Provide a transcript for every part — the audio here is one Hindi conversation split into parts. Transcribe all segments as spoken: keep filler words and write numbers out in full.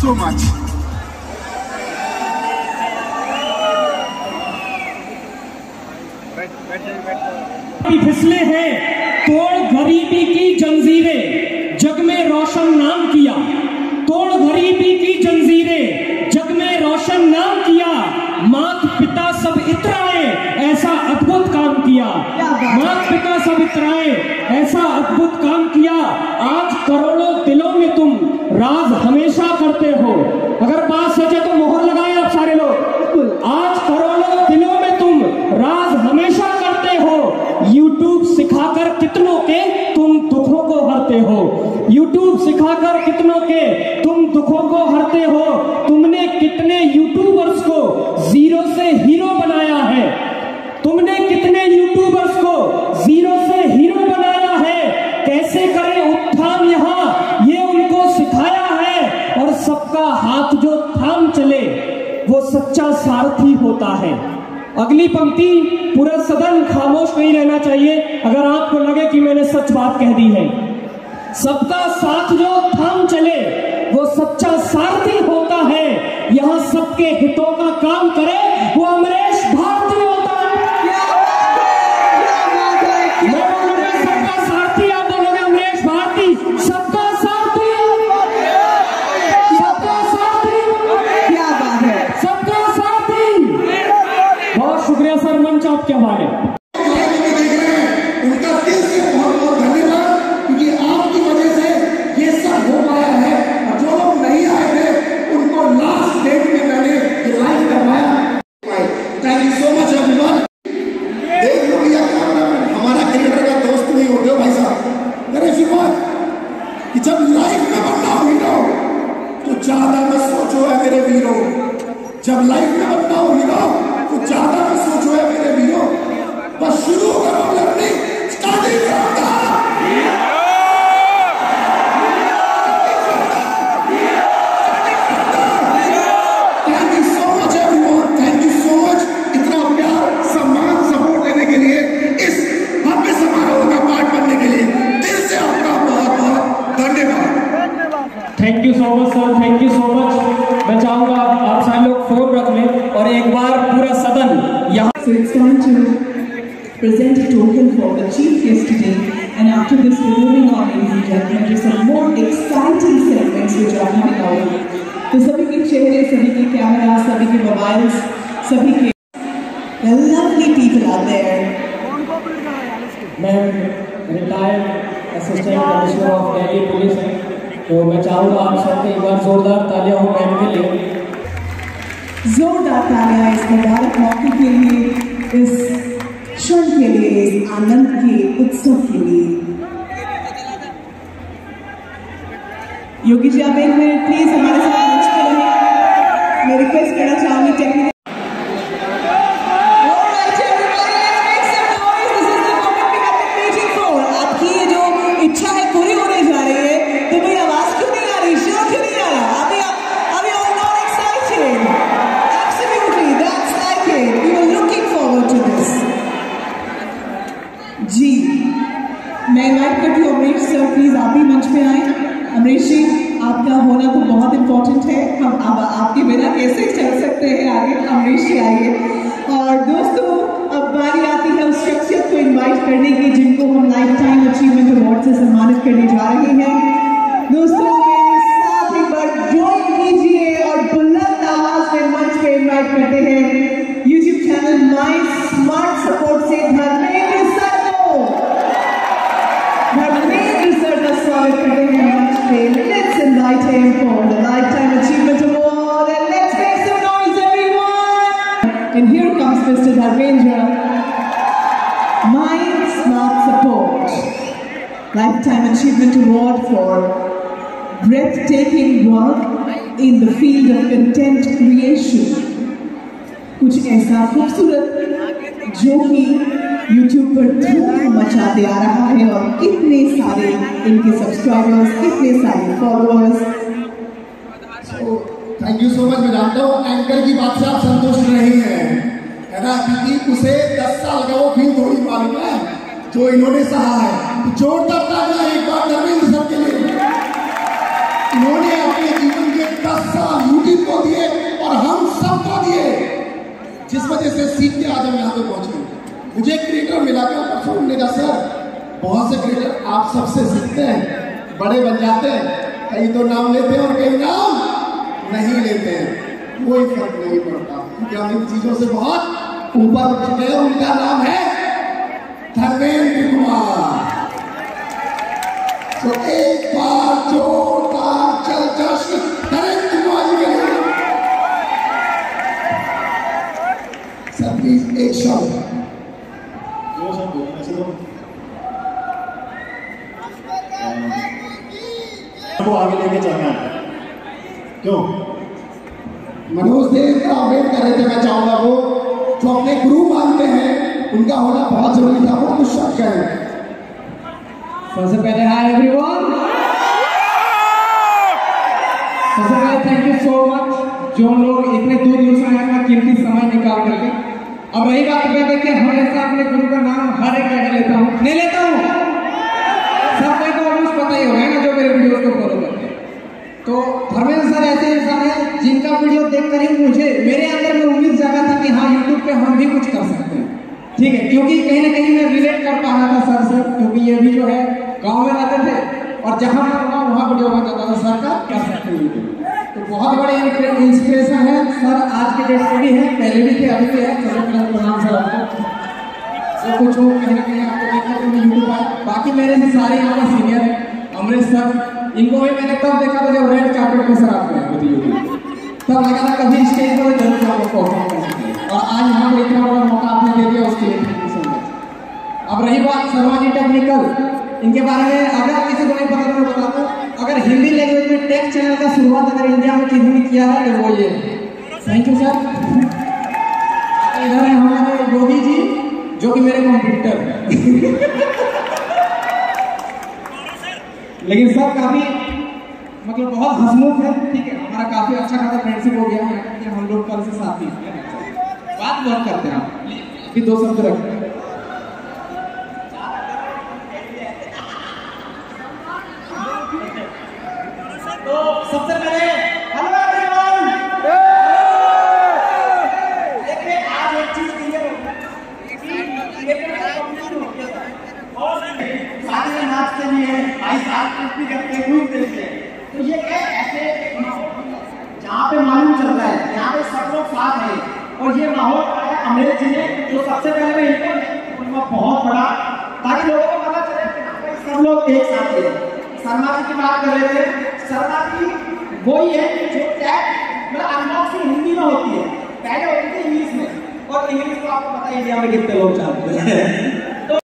so much. फिसले हैं, तोड़ गरीबी की जंजीरें, जग में रोशन नाम किया। तोड़ गरीबी की जंजीरें, जग में रोशन नाम किया। मात पिता सब इतराए, ऐसा अद्भुत काम किया। मात पिता सब इतराए, ऐसा अद्भुत काम किया। आज करोड़ों दिलों में तुम राज हमेशा करते हो। अगर बात सचे तो मोहर लगाए आप सारे लोग। आज करोड़ों दिलों में तुम राज हमेशा करते हो। यूट्यूब सिखाकर कितनों के तुम दुखों को हरते हो। यूट्यूब सिखाकर कितनों के तुम दुखों को हरते हो। तुमने कितने यूट्यूबर्स को जीरो से हीरो बनाया है। तुमने कितने यूट्यूबर्स को जीरो से हीरो बनाया है। कैसे करें उत्थान यहाँ, ये उनको सिखाया है। और सबका हाथ जो थाम चले, वो सच्चा सारथी होता है। अगली पंक्ति, पूरा सदन खामोश नहीं रहना चाहिए अगर आपको लगे कि मैंने सच बात कह दी है। सबका साथ जो थाम चले, वो सच्चा सारथी होता है। यहाँ सबके हितों का काम करे, वो अमरीश भारती होता है। मैं बोलूंगा सबका सारथी, आप बोलोगे अमरीश भारती। सबका सारथी, सबका सारथी, क्या बात है, सबका सारथी। बहुत शुक्रिया सर, मंच आपके हवाले। उनका दिल से बहुत बहुत धन्यवाद, क्योंकि आपकी वजह से ये सब हो पाया है। और जो लोग नहीं आए थे उनको लास्ट डेट में मैंने ये लाइव करवाया। Thank you so much everyone. देख लो भैया, हमारा क्रिएटर का दोस्त नहीं हो गए भाई साहब। मेरे शुरुआत कि जब लाइव में बनना हो हीरो तो ज्यादा मत सोचो है मेरे वीरों। जब लाइव में बनना हो हीरो तो ज्यादा मत सोचो है मेरे वीरों। बस शुरू करो learning, starting from the thank you so much everyone, thank you so much इतना प्यार, सम्मान, सपोर्ट देने के लिए, इस भव्य समारोह का पार्ट बनने के लिए दिल से आपका बहुत बहुत धन्यवाद। Thank you so much sir, thank you so much. मैं चाहूंगा आप सारे लोग फोन रख लें और एक बार पूरा सदन यहाँ। So it's time to present a token for the chief guest today, and after this we're moving on, ladies and gentlemen, to some more exciting segments which are coming out. तो सभी के चेहरे, सभी के कैमरा, सभी के मोबाइल्स, सभी के the lovely people out there. मैं retired assistant commissioner of Delhi police है, तो मैं चाहूँगा आप सबके एक बार जोरदार तालियां हो मैम के लिए। जोरदार तालियां इस मुबारक मौके के लिए, इस क्षण के लिए, इस आनंद के उत्सव के लिए। योगी जी आप एक मिनट प्लीज हमारे साथ मंच पे रहें। मैं रिक्वेस्ट करना चाहूंगी टेक्निकल। आपकी ये जो इच्छा है पूरी होने जा रही है, तो भाई आवाज क्यों नहीं आ रही, शोर क्यों नहीं आ रहा? अभी अभी all not excited. Absolutely, that's like it. We were looking forward to this. जी, मैं इनवाइट करती हूँ अमरीश सर, प्लीज आप भी मंच पे आए। अमरीश जी, आपका होना तो बहुत इम्पोर्टेंट है, हम अब आपके बिना कैसे चल सकते हैं आगे। अमरीश जी आइए। और दोस्तों, अब बारी आती है उस शख्सियत को इनवाइट करने की जिनको हम लाइफ टाइम अचीवमेंट अवार्ड से सम्मानित करने जा रहे हैं। दोस्तों मेरे साथ एक बार ज्वाइन कीजिए और बुलंद आवाज में मंच पे इनवाइट करते हैं YouTube channel my smart support से धर्मेंद्र सर को। धर्मेंद्र सर का स्वागत करते हैं मंच पे। Let's invite him for the lifetime achievement award and let's make some noise everyone. And here comes mister Dharmendra, my smart support Lifetime Achievement Award for breathtaking work in the field of content creation. कुछ ऐसा खूबसूरत जो कि YouTube पर धूम मचाते आ रहा है और कितने सारे इनके सब्सक्राइबर्स, कितने सारे followers. Thank you so much. मैं जानता हूँ एंकर की बात से आप संतुष्ट नहीं है, है ना, क्योंकि उसे दस साल का वो फील थोड़ी मालूम है जो इन्होंने सहा है। जोरदार तालियां एक बार धर्मेंद्र सर के लिए। इन्होंने अपने जीवन के दस साल यूट्यूब को दिए और हम सबको दिए, जिस वजह से सीख के आज हम यहाँ पे पहुंचे। मुझे क्रिएटर मिला था परसों, ने कहा सर बहुत से क्रिएटर आप सबसे सीखते हैं, बड़े बन जाते हैं, कई तो नाम लेते हैं और कई नाम नहीं लेते हैं, कोई फर्क नहीं पड़ता क्योंकि हम इन चीजों से बहुत ऊपर उठ चुके हैं। उनका नाम है धर्मेंद्र कुमार। तो एक बार जोरदार चल जश्न धर्मेंद्र कुमार जी के लिए। सर प्लीज एक शब्द को आगे लेके चलना है। क्यों? मनोज देव का वेट कर रहे थे। मैं चाहूंगा वो जो अपने गुरु मानते हैं उनका होना बहुत जरूरी था, वो कुछ शब्द करें। सबसे पहले हाय एवरीवन, सबसे पहले थैंक यू सो मच जो लोग इतने दूर दूर से आए हैं, कीमती समय निकाल करके। अब रही बात मैं देखिए हमेशा अपने गुरु का नाम हर एक जगह लेता हूँ, नहीं लेता हूँ, सब को ऑलमोस्ट पता ही होगा ना जो मेरे वीडियो को फॉलो करते हैं। तो धर्मेंद्र सर ऐसे इंसान है जिनका वीडियो देखकर ही मुझे मेरे अंदर में उम्मीद जागा था कि हाँ यूट्यूब पे हम भी कुछ कर सकते हैं, ठीक है, क्योंकि कहीं ना कहीं मैं रिलेट कर पा रहा था सर से, क्योंकि ये भी जो है गांव में रहते थे और जहां मैं वहां वहां वीडियो बन जाता था सर का कर सकते हैं। तो बहुत बड़े इंस्पिरेशन है सर, आज के डेट पे भी है, पहले भी थे अभी भी है। सबसे पहले प्रणाम सर आपको, जो कुछ हो कहीं ना कहीं आपको देखा तो मैं यूट्यूब आया। बाकी मेरे से सारे यहाँ का सीनियर है, अमरीश सर, इनको भी मैंने तब देखा था जब रेड कार्पेट में सर आप गए थे यूट्यूब, तब लगा था कभी स्टेज पर जरूर आपको परफॉर्म कर सकते हैं, और आज यहाँ पर इतना बड़ा मौका आपने दे दिया, उसके लिए थैंक यू सो मच। अब रही बात शर्मा जी टेक्निकल, इनके बारे में अगर किसी को नहीं पता तो मैं बता दूं, अगर हिंदी लैंग्वेज में टेक चैनल का शुरुआत अगर इंडिया में किसी ने किया है तो वो ये। Thank you sir. इधर है हमारे योगी जी जो कि मेरे कॉम्पिटिटर है लेकिन सर काफी मतलब बहुत हंसमुख है, ठीक है, हमारा काफी अच्छा खासा फ्रेंडशिप हो गया है, हम लोग कल से साथ ही बात बहुत करते हैं। आप भी दो शब्द रखते हैं। तो सबसे पहले हेलो एवरीवन, देखिए आज एक चीज क्लियर हो साथ में नाचते भी है भाई, साथ में करते हैं, घूमते हैं, तो ये क्या ऐसे जहाँ पे मालूम चलता है यहाँ पे सब लोग साथ हैं, और ये माहौल अमरीश जी ने जो सबसे पहले में इनको उनका बहुत बड़ा, ताकि लोगों को पता चले कि सब लोग एक साथ हैं। शर्मा जी की बात कर रहे थे, शर्मा जी वही है जो टैग मतलब अनबॉक्सिंग हिंदी में होती है, पहले होती थी इंग्लिश में, और इंग्लिश को आपको पता है इंडिया में कितने लोग जानते हैं।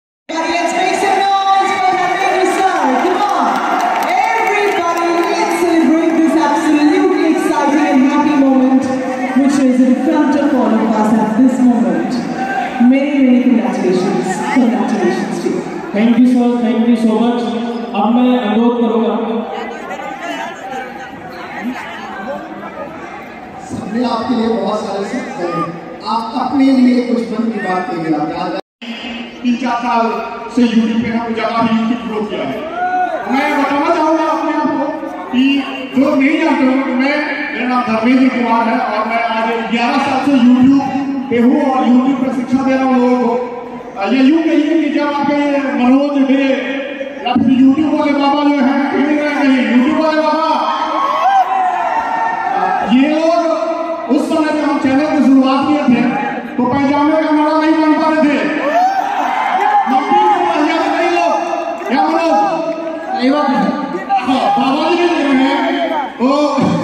This moment, many many congratulations, congratulations to you. Thank you sir, thank you so much. अब मैं अनुरोध करूंगा, सबने आपके लिए बहुत सारे शब्द कहे, आप अपने लिए कुछ मन की बात कहिए। आप तीन चार साल से यूट्यूब पे हम ज्यादा भी यूट्यूब ग्रो किया है। मैं बताना चाहूंगा अपने आप को कि जो नहीं जानते हो, मैं मेरा नाम धर्मेंद्र कुमार है और मैं आज ग्यारह साल से यूट्यूब पे हूँ और यूट्यूब पर शिक्षा दे रहा हूँ लोगों को। ये यूँ कहिए कि जब आपके मनोज डे या फिर यूट्यूब वाले बाबा जो है, यूट्यूब वाले बाबा, ये लोग उस समय जब हम चैनल की शुरुआत किए थे तो पैजामे का नारा नहीं बन पा रहे थे, मम्मी के पैजामे नहीं लोग, क्या मनोज सही बात है, बाबा जी के लिए हैं तो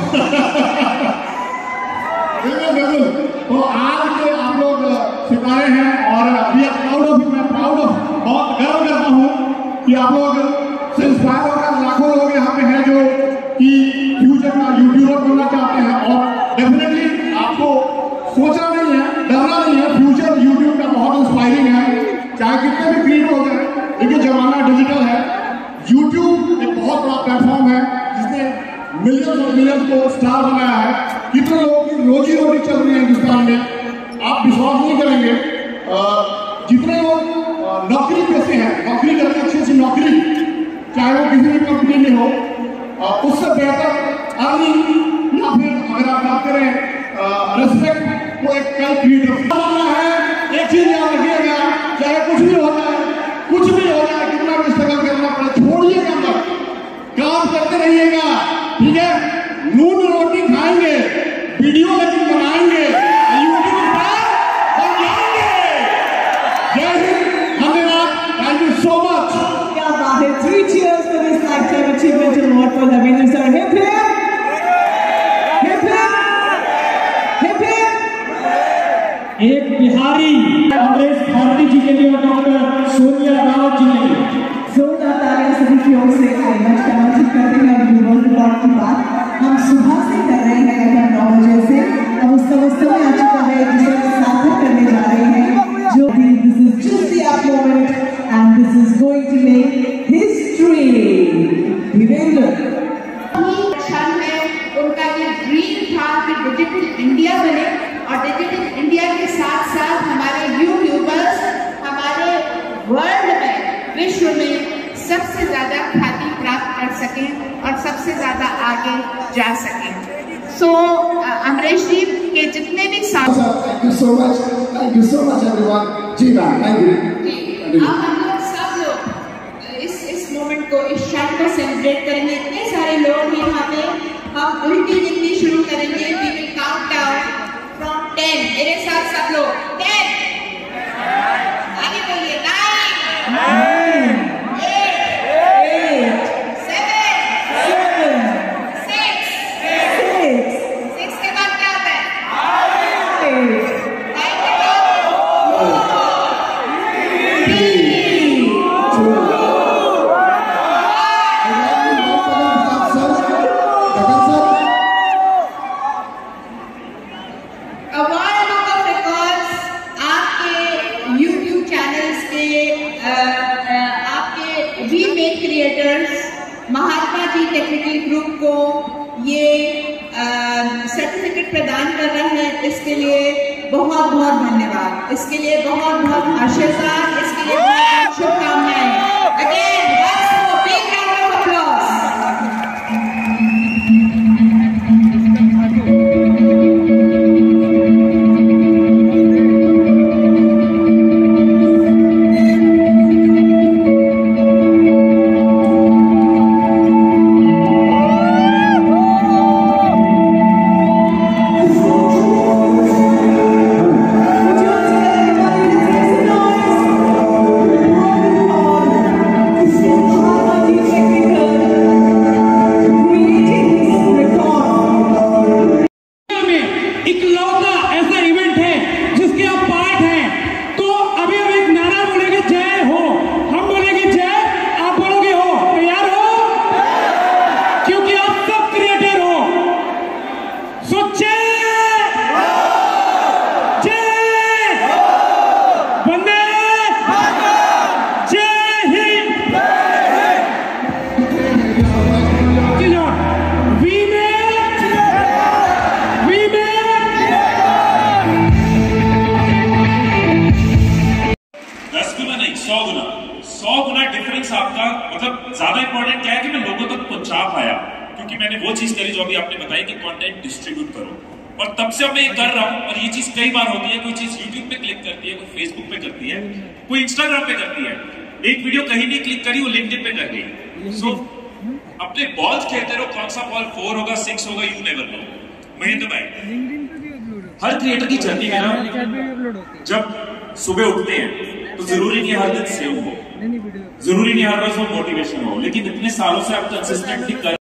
तो आज के आप लोग सितारे हैं और वी आर प्राउड ऑफ, मैं प्राउड ऑफ, बहुत गर्व करता हूँ कि आप लोग से इंस्पायर होकर लाखों लोग यहाँ पे हैं जो कि फ्यूचर में यूट्यूबर बनना चाहते हैं, और डेफिनेटली आपको सोचना नहीं है, डरना नहीं है, फ्यूचर यूट्यूब का बहुत इंस्पायरिंग है, चाहे कितने भी क्रिएट हो जाए, लेकिन जमाना डिजिटल है। यूट्यूब एक बहुत बड़ा प्लेटफॉर्म है जिसने मिलियंस और मिलियंस को स्टार बनाया है, कितने लोगों की रोजी रोटी चल रही है हिंदुस्तान में, आप विश्वास नहीं करेंगे। जितने लोग नौकरी पेशे हैं, नौकरी करके अच्छी अच्छी नौकरी, चाहे वो किसी भी कंपनी में हो, उससे बेहतर अर्निंग या फिर अगर आप बात करें रेस्पेक्ट तो एक कल क्रिएटर है। एक चीज याद रखिएगा, चाहे कुछ भी हो जाए, कुछ भी हो जाए, कितना भी स्ट्रगल करना पड़े, छोड़िएगा मत, काम करते रहिएगा, ठीक है। नून रोटी खाएंगे, वीडियो लेकिन बनाएंगे, यूट्यूब पर बन जाएंगे। जय हिंद, धन्यवाद, थैंक यू सो मच। क्या बात है, three cheers for this lifetime achievement award for Lavendra sir. Hip hip, hip hip, hip hip. एक बिहारी अमरीश भारती जी के लिए और डॉक्टर सोनिया रावत जी के लिए जोरदार तालियां सभी की ओर से मंच का आमंत्रित करते हैं। अभी वर्ल्ड रिकॉर्ड की बात हम सुबह से कर रहे हैं, लगभग नौ बजे से। अब उस अवस्था में आ चुका है जिसे हम सार्थक करने जा रहे हैं, जो भी this is just the up moment and this is going to make history. Virendra क्षण में उनका ये ड्रीम था कि डिजिटल इंडिया बने, और डिजिटल इंडिया के साथ साथ हमारे यूट्यूबर्स हमारे वर्ल्ड में, विश्व में सबसे ज्यादा ख्याति प्राप्त कर सकें और सबसे ज्यादा आगे जा सकें। सो so, अमरीश जी के जितने भी साथ thank you so much, thank you so much everyone. जी मैम, थैंक यू। अब हम लोग सब लोग इस इस मोमेंट को, इस क्षण को सेलिब्रेट करेंगे। इतने सारे लोग हैं यहाँ पे, हम उल्टी गिनती शुरू करेंगे। We will count down from ten. मेरे साथ सब लोग टेन, आगे बोलिए। Nine, eight, seven, six, six के बाद क्या होता है? फाइव के बाद three, Mahatma ji technical group को ये सर्टिफिकेट प्रदान कर रहा है। इसके लिए बहुत बहुत धन्यवाद, इसके लिए बहुत बहुत आशीर्वाद, इसके लिए बहुत बहुत शुभकामनाएं। Again once more big round of applause। सौ गुना सौ गुना डिफरेंस आपका, मतलब ज्यादा इंपॉर्टेंट क्या है कि मैं लोगों तक पहुंचा पाया, क्योंकि मैंने वो चीज करी जो अभी आपने बताई कि कंटेंट डिस्ट्रीब्यूट करो। और तब से मैं ये कर रहा हूं। और ये चीज कई बार होती है, कोई चीज यूट्यूब पे क्लिक करती है, कोई फेसबुक पे करती है, कोई इंस्टाग्राम पे करती है। एक वीडियो कहीं नहीं क्लिक करी, वो लिंक्डइन पे कर गई। सो अपने बॉल्स खेलते रहो, कौन सा बॉल फोर होगा, सिक्स होगा, यू नेवर नो। महेंद्र भाई, हर क्रिएटर की जर्नी है ना, जब सुबह उठते हैं तो जरूरी नहीं हर दिन सेम हो, जरूरी नहीं हर रोज वो मोटिवेशन हो, लेकिन इतने सालों से आप कंसिस्टेंटली कर